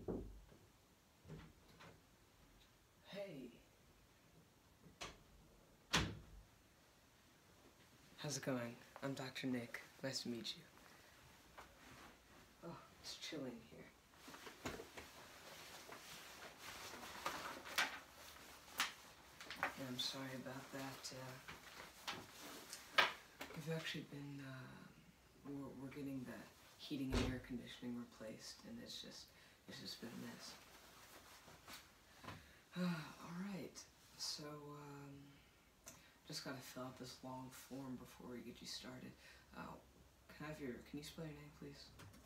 Hey. How's it going? I'm Dr. Nick. Nice to meet you. Oh, it's chilling here. Yeah, I'm sorry about that. We've actually been, we're getting the heating and air conditioning replaced, and it's just been a mess. Alright, so, just gotta fill out this long form before we get you started. Can you spell your name, please?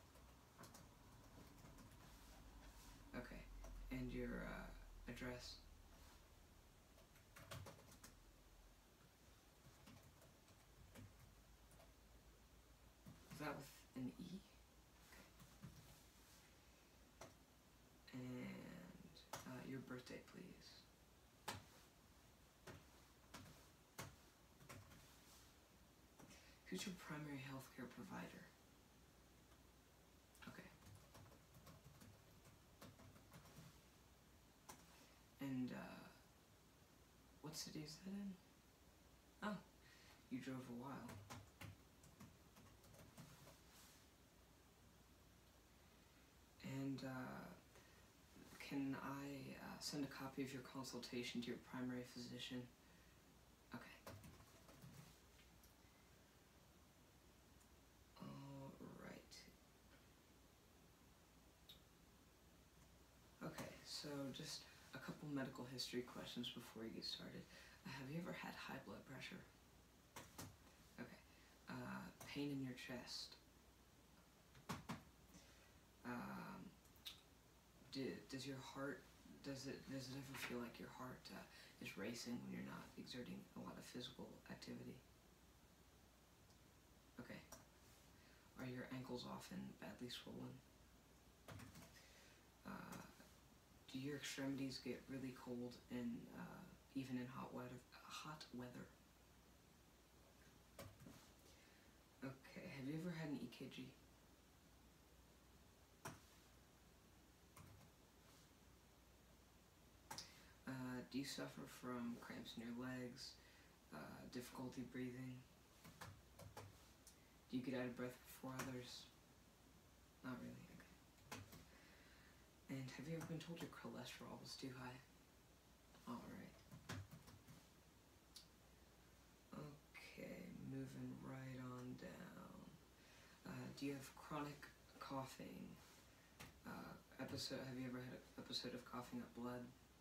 Okay, and your, address? Is that with an E? Okay. And, your birthday, please. Who's your primary healthcare provider? Okay. And, what city is that in? Oh, you drove a while. And, can I, send a copy of your consultation to your primary physician? Okay. Alright. Okay, so just a couple medical history questions before you get started. Have you ever had high blood pressure? Okay. Pain in your chest? Does your heart, does it ever feel like your heart is racing when you're not exerting a lot of physical activity? Okay. Are your ankles often badly swollen? Do your extremities get really cold and even in hot weather? Okay. Have you ever had an EKG? Do you suffer from cramps in your legs, difficulty breathing? Do you get out of breath before others? Not really, okay. And have you ever been told your cholesterol was too high? Alright. Okay, moving right on down. Do you have chronic coughing? Have you ever had an episode of coughing up blood?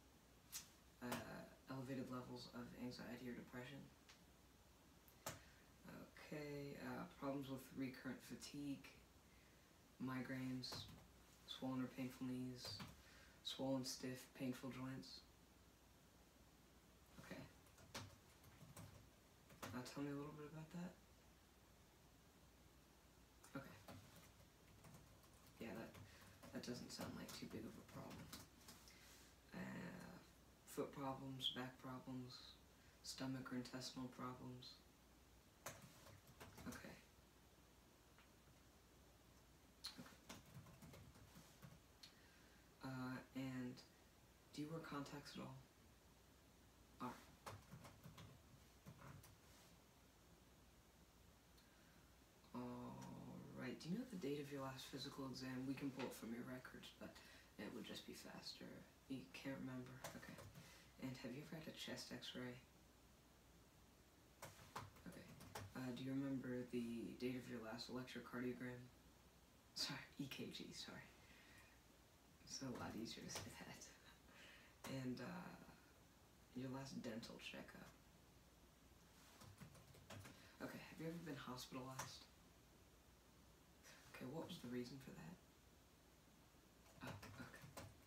Elevated levels of anxiety or depression? Okay, problems with recurrent fatigue, migraines, swollen or painful knees, swollen, stiff, painful joints? Okay. Tell me a little bit about that. Okay. Yeah, that doesn't sound like too big of a problem. Foot problems, back problems, stomach or intestinal problems? Okay. And do you wear contacts at all? Alright. Alright, do you know the date of your last physical exam? We can pull it from your records, but it would just be faster. You can't remember? Okay. And have you ever had a chest x-ray? Okay. Do you remember the date of your last electrocardiogram? Sorry, EKG, sorry. It's a lot easier to say that. And, your last dental checkup? Okay, have you ever been hospitalized? Okay, what was the reason for that? Oh, okay.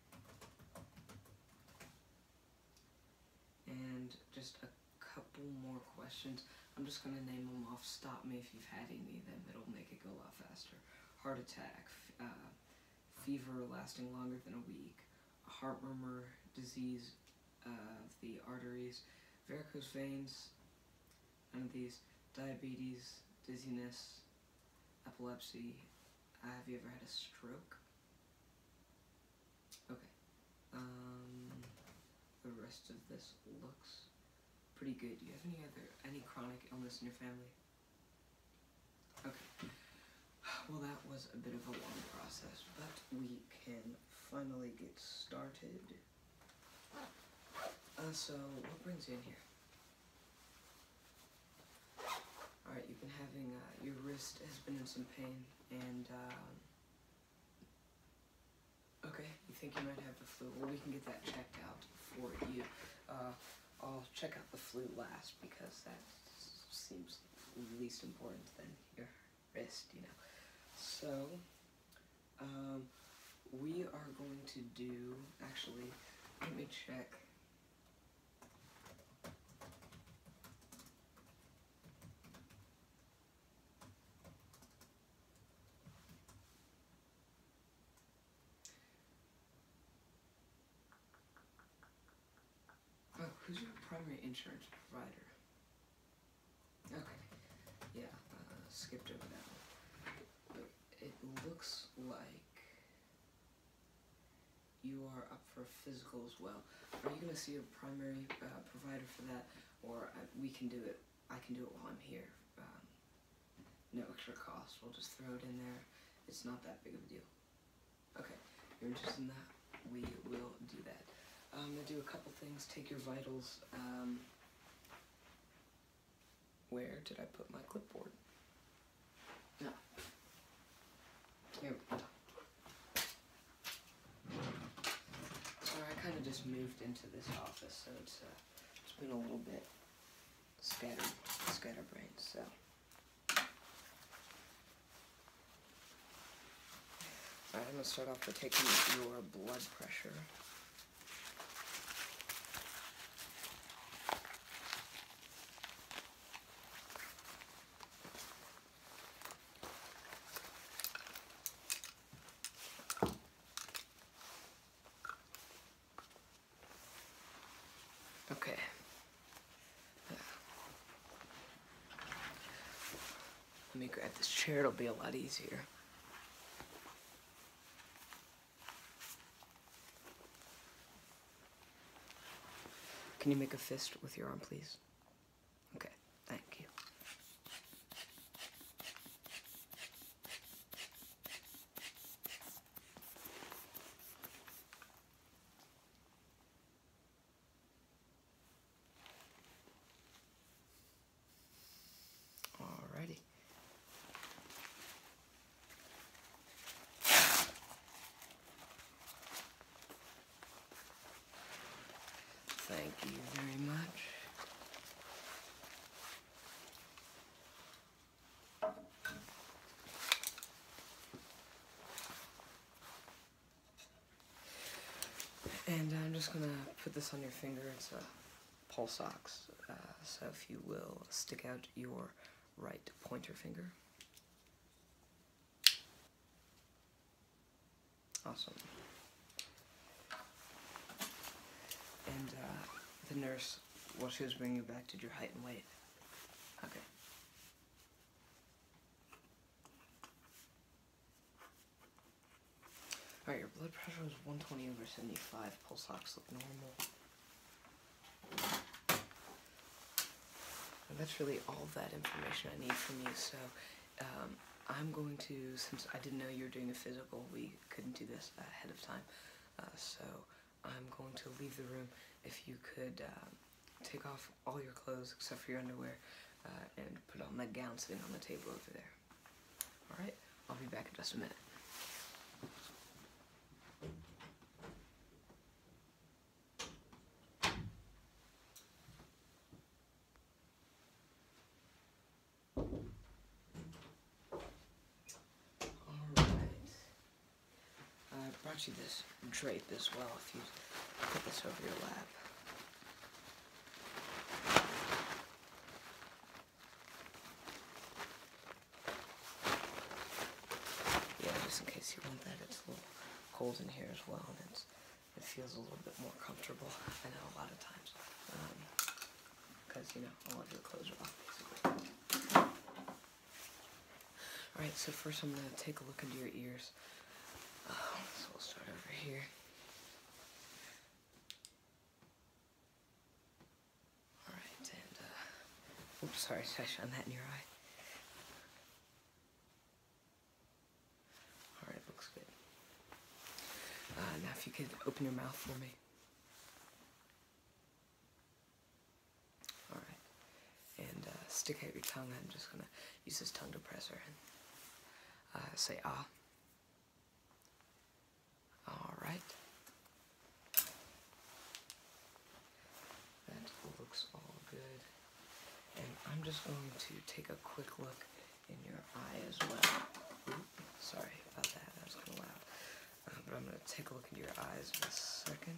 And just a couple more questions. I'm just gonna name them off. Stop me if you've had any of them. It'll make it go a lot faster. Heart attack, fever lasting longer than a week, heart murmur, disease of the arteries, varicose veins, none of these, diabetes, dizziness, epilepsy. Have you ever had a stroke? the rest of this looks pretty good. Do you have any chronic illness in your family? Okay. Well, that was a bit of a long process, but we can finally get started. So what brings you in here? Alright, you've been having, your wrist has been in some pain, and, okay, you think you might have the flu. Well, we can get that checked out for you. I'll check out the flu last, because that seems least important than your wrist, you know. So, we are going to do, actually, let me check. Oh, who's your primary insurance provider? Okay, yeah, skipped over that one. It looks like you are up for a physical as well. Are you going to see a primary provider for that, or we can do it? I can do it while I'm here. No extra cost. We'll just throw it in there. It's not that big of a deal. Okay, you're interested in that? We will do that. I'm going to do a couple things. Take your vitals. Where did I put my clipboard? No. Here we go. Sorry, I kind of just moved into this office, so it's been a little bit scatterbrained, so. Alright, I'm going to start off by taking your blood pressure. Okay. Let me grab this chair, it'll be a lot easier. Can you make a fist with your arm, please? Okay, thank you. Alrighty. Thank you very much. And I'm just gonna put this on your finger. It's a pulse ox. So if you will stick out your right pointer finger. Awesome. And the nurse, while she was bringing you back, did your height and weight? Okay. Alright, your blood pressure was 120/75. Pulse ox look normal. And that's really all that information I need from you, so I'm going to, since I didn't know you were doing a physical, we couldn't do this ahead of time, so I'm going to leave the room. If you could take off all your clothes except for your underwear and put on that gown sitting on the table over there. Alright, I'll be back in just a minute. I brought you this drape as well, if you put this over your lap. Yeah, just in case you want that. It's a little cold in here as well, and it feels a little bit more comfortable. I know a lot of times, because, you know, all of your clothes are off, basically. Alright, so first I'm going to take a look into your ears. So we'll start over here. Oops, sorry, did I shine that in your eye? Alright, looks good. Now if you could open your mouth for me. Alright. And stick out your tongue. I'm just going to use this tongue depressor and say ah. Alright. That looks all good. And I'm just going to take a quick look in your eye as well. Ooh, sorry about that. That was kind of loud. But I'm going to take a look into your eyes in a second.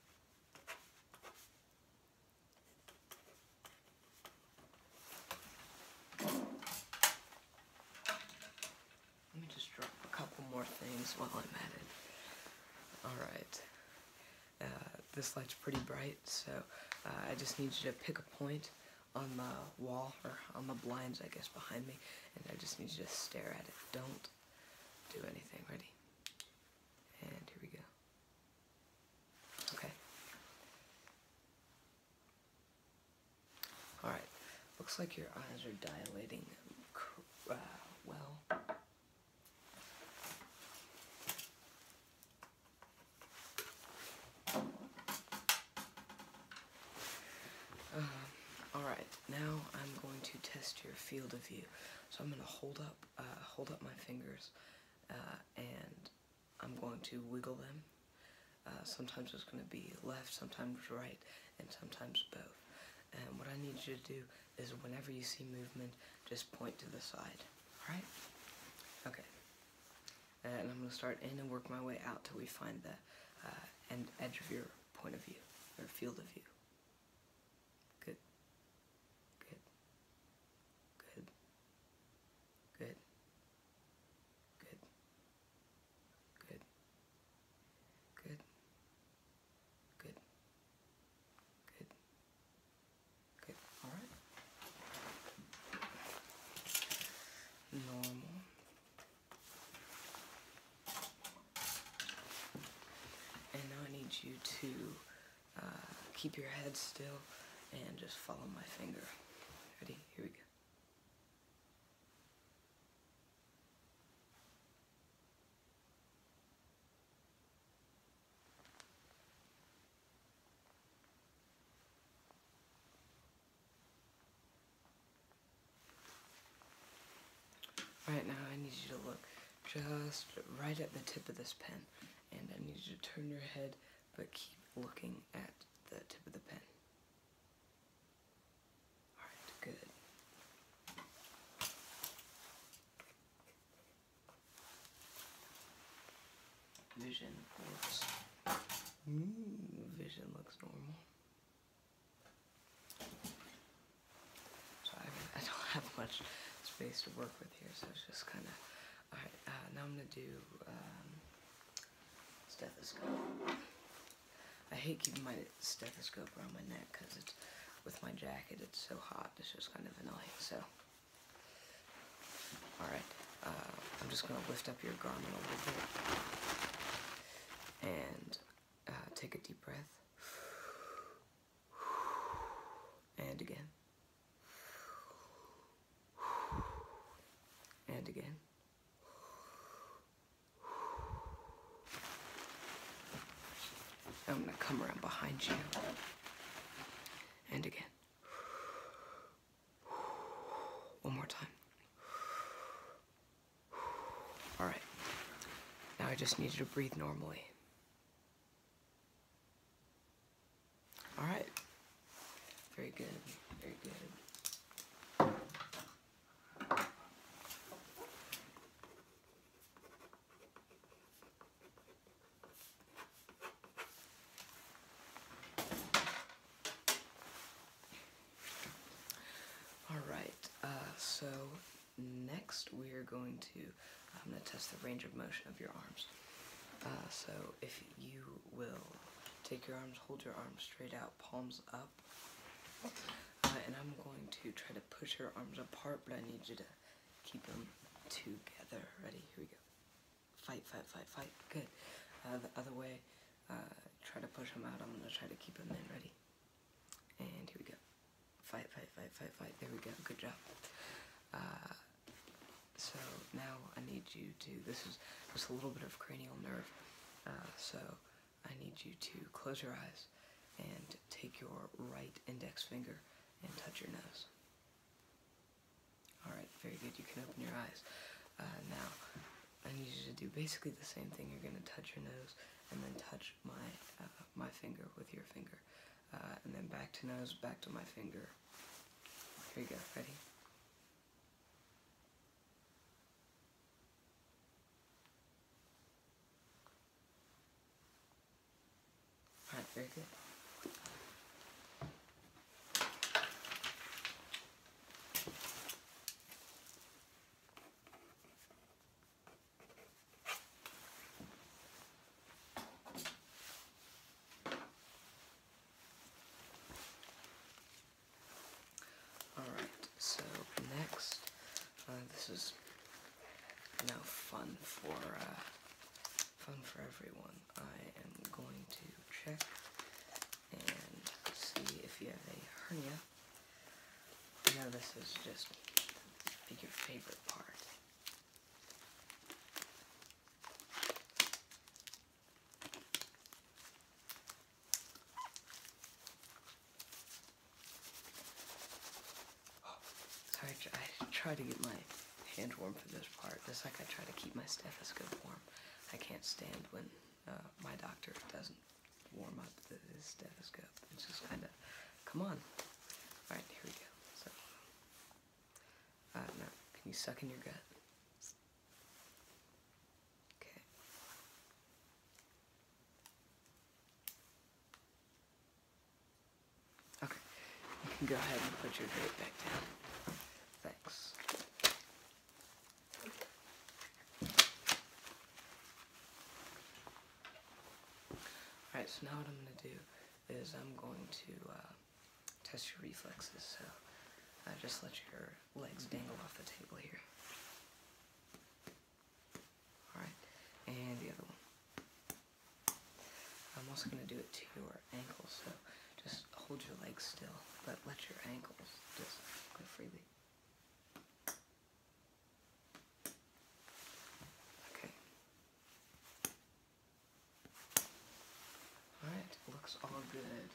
Let me just drop a couple more things while I'm at it. Alright. This light's pretty bright, so I just need you to pick a point on the wall, or on the blinds, I guess, behind me, and I just need you to stare at it. Don't do anything. Ready? And here we go. Okay. Alright. Looks like your eyes are dilating well. Alright, now I'm going to test your field of view. So I'm going to hold up my fingers, and I'm going to wiggle them. Sometimes it's going to be left, sometimes right, and sometimes both. And what I need you to do is whenever you see movement, just point to the side. Alright? Okay. And I'm going to start in and work my way out till we find the edge of your point of view, or field of view. Good. Good. Good. Good. Good. Good. Good. Good. Good. Good. Alright. Normal. And now I need you to keep your head still and just follow my finger. Ready? Here we go. Alright, now I need you to look just right at the tip of this pen. And I need you to turn your head, but keep looking at the tip of the pen. Alright, good. Vision looks normal. So I don't have much space to work with here, so it's just kind of... Alright, now I'm going to do stethoscope. I hate keeping my stethoscope around my neck because it's with my jacket, it's so hot, it's just kind of annoying, so... Alright, I'm just going to lift up your garment a little bit. And take a deep breath. And again. And again. I'm going to come around behind you. And again. One more time. Alright. Now I just need you to breathe normally. Alright. Very good. Very good. So next we're going to, I'm going to test the range of motion of your arms. So if you will take your arms, hold your arms straight out, palms up, and I'm going to try to push your arms apart, but I need you to keep them together. Ready? Here we go. Fight, fight, fight, fight. Good. The other way, try to push them out. I'm going to try to keep them in. Ready? And here we go. fight. There we go. Good job. So now I need you to, this is just a little bit of cranial nerve, so I need you to close your eyes and take your right index finger and touch your nose. Alright, very good, you can open your eyes. Now, I need you to do basically the same thing. You're going to touch your nose and then touch my finger with your finger. And then back to nose, back to my finger. Here you go, ready? Alright, very good. Alright, so next, this is now fun for everyone. I am going to check and see if you have a hernia. I know this is just your favorite part. I try to get my hand warm for this part, just like I try to keep my stethoscope warm. I can't stand when my doctor doesn't warm up his stethoscope. It's just kind of, come on. Alright, here we go. So, now, can you suck in your gut? Okay. Okay, you can go ahead and put your drape back down. Thanks. Alright, so now what I'm going to do is I'm going to test your reflexes. So just let your legs dangle off the table here. Alright, and the other one. I'm also going to do it to your ankles, so just hold your legs still, but let your ankles just go freely. Alright, looks all good.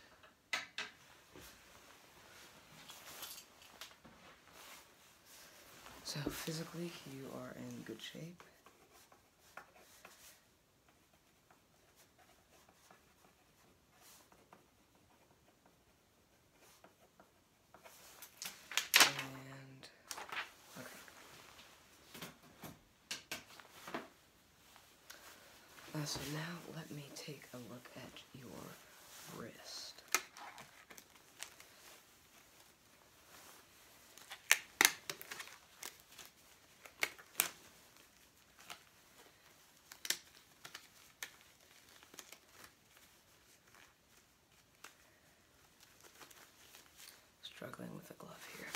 So physically, you are in good shape. And, okay. So now let me take a look at your wrist. Struggling with the glove here.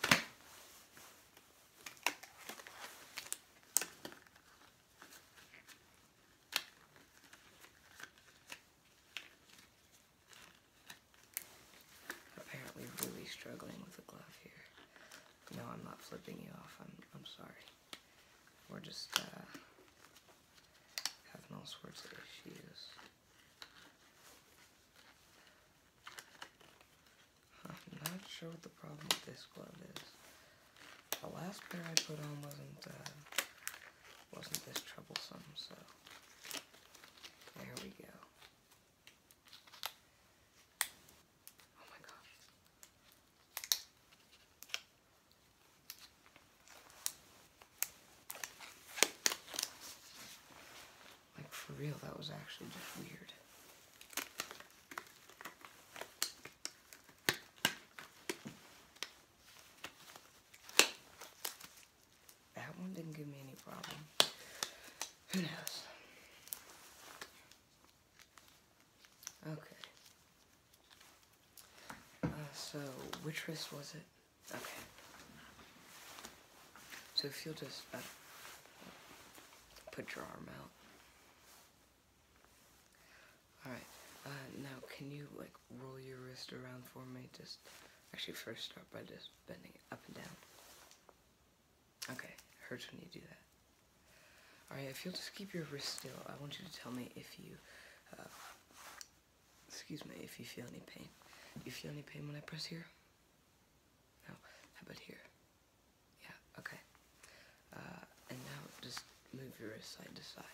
Apparently really struggling with the glove here. No, I'm not flipping you off. I'm sorry. We're just having all sorts of issues. I'm not sure what the problem with this glove is. The last pair I put on wasn't this troublesome, so there we go. Oh my gosh. Like, for real, that was actually just weird. That one didn't give me any problem. Who knows? Okay. So, which wrist was it? Okay. So if you'll just put your arm out. Alright. Now, can you, like, roll your wrist around for me? Just Actually, first start by just bending it up and down. Okay, it hurts when you do that. Alright, if you'll just keep your wrist still, I want you to tell me if you, if you feel any pain. Do you feel any pain when I press here? No. How about here? Yeah, okay. And now just move your wrist side to side.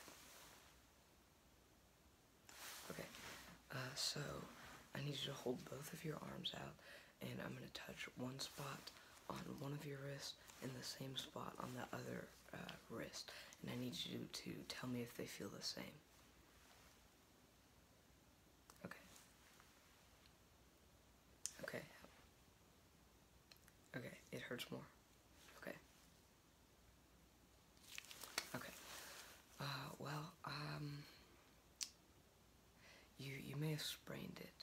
Okay, so I need you to hold both of your arms out, and I'm going to touch one spot on one of your wrists and the same spot on the other wrist. And I need you to tell me if they feel the same. Okay. Okay. Okay, it hurts more. Okay. Okay. You may have sprained it.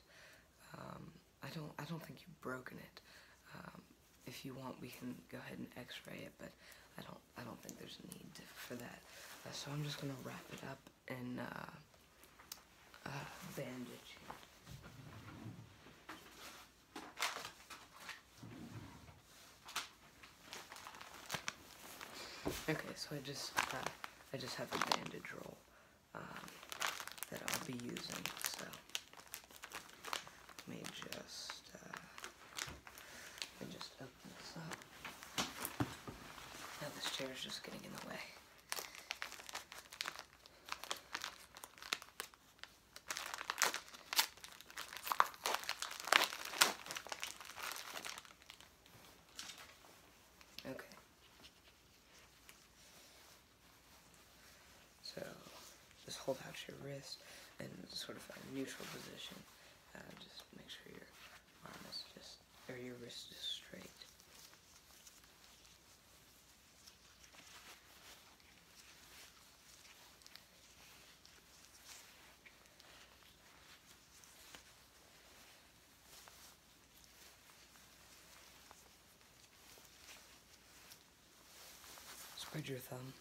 I don't think you've broken it. If you want, we can go ahead and X-ray it, but I don't think there's a need for that. So I'm just gonna wrap it up in bandage. Okay, so I just have a bandage roll that I'll be using. So let me just open this up. Now this chair is just getting in the way. Okay. So just hold out your wrist in sort of a neutral position. Just make sure your arm is your wrist is straight. Spread your thumb.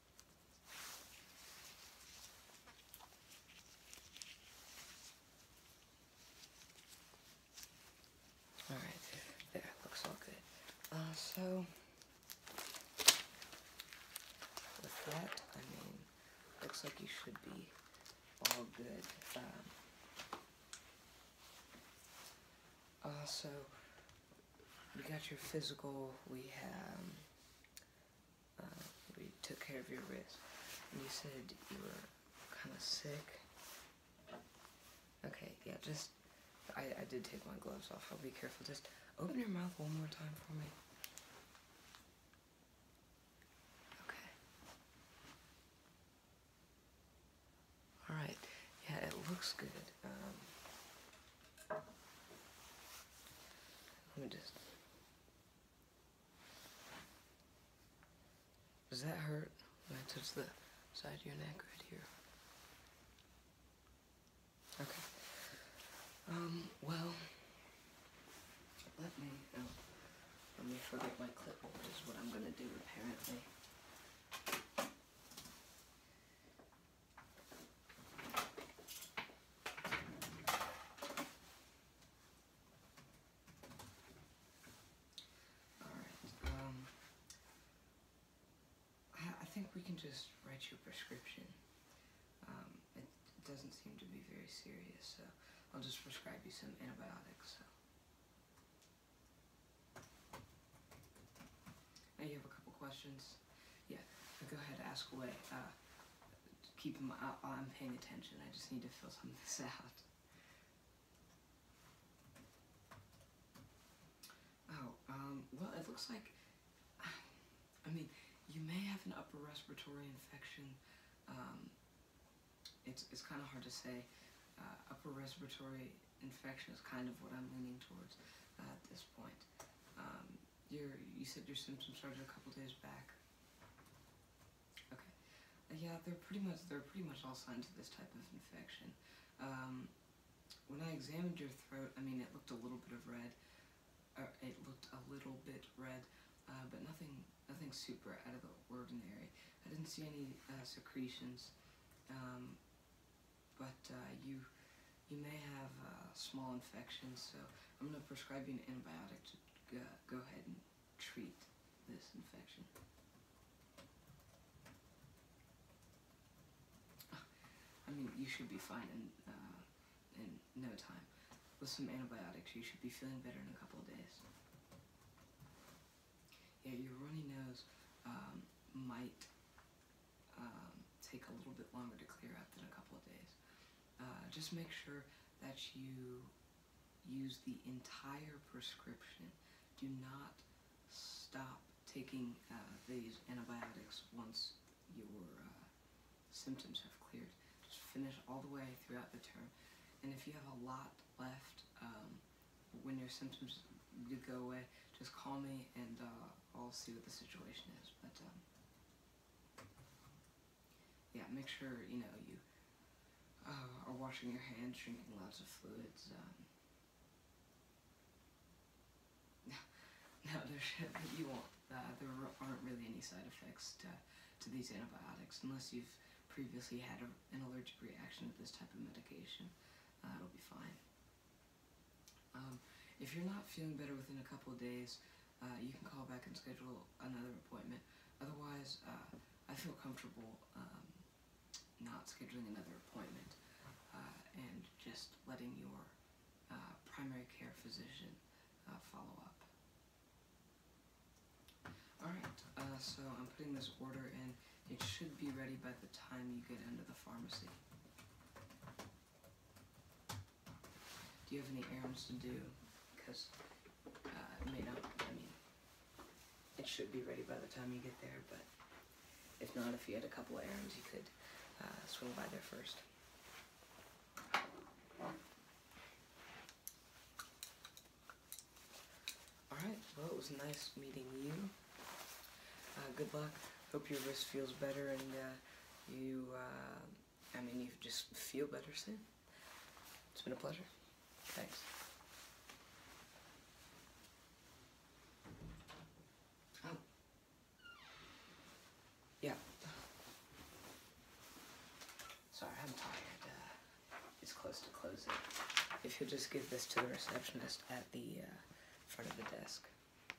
Alright, there, looks all good. So, with that, I mean, looks like you should be all good. So, we got your physical, we took care of your wrist, and you said you were kind of sick. Okay, yeah, just, I did take my gloves off, I'll be careful. Just open your mouth one more time for me. Okay. Alright, yeah, it looks good. Let me just... Does that hurt when I touch the side of your neck right here? Okay. Well, let me forget my clipboard is what I'm gonna do apparently. I think we can just write you a prescription. It doesn't seem to be very serious, so I'll just prescribe you some antibiotics. So. Now you have a couple questions? Yeah, go ahead, ask away. Keep them out. I'm paying attention. I just need to fill some of this out. Well, it looks like, I mean, you may have an upper respiratory infection. It's kind of hard to say. Upper respiratory infection is kind of what I'm leaning towards at this point. You said your symptoms started a couple days back. Okay. Yeah, they're pretty much all signs of this type of infection. When I examined your throat, I mean, it looked a little bit red, but nothing super out of the ordinary. I didn't see any secretions, but you may have small infections, so I'm going to prescribe you an antibiotic to go ahead and treat this infection. I mean, you should be fine in no time. With some antibiotics, you should be feeling better in a couple of days. Yeah, your runny nose might take a little bit longer to clear up than a couple of days. Just make sure that you use the entire prescription. Do not stop taking these antibiotics once your symptoms have cleared. Just finish all the way throughout the term. And if you have a lot left, when your symptoms do go away, just call me and I'll see what the situation is. But yeah, make sure you are washing your hands, drinking lots of fluids. No, you won't. There aren't really any side effects to these antibiotics unless you've previously had an allergic reaction to this type of medication. It'll be fine. If you're not feeling better within a couple of days, you can call back and schedule another appointment. Otherwise, I feel comfortable not scheduling another appointment and just letting your primary care physician follow up. Alright, so I'm putting this order in. It should be ready by the time you get into the pharmacy. Do you have any errands to do? Because it may not, it should be ready by the time you get there, but if not, if you had a couple of errands, you could swing by there first. Alright, well, it was nice meeting you. Good luck. Hope your wrist feels better and you just feel better soon. It's been a pleasure. Thanks. Oh. Yeah. Sorry, I'm tired. It's close to closing. If you'll just give this to the receptionist at the front of the desk.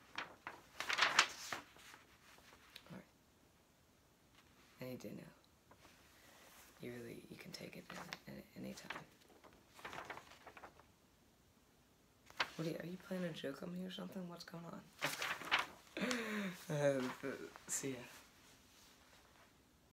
Alright. Any day now. You can take it any time. Are you playing a joke on me or something? What's going on? See ya.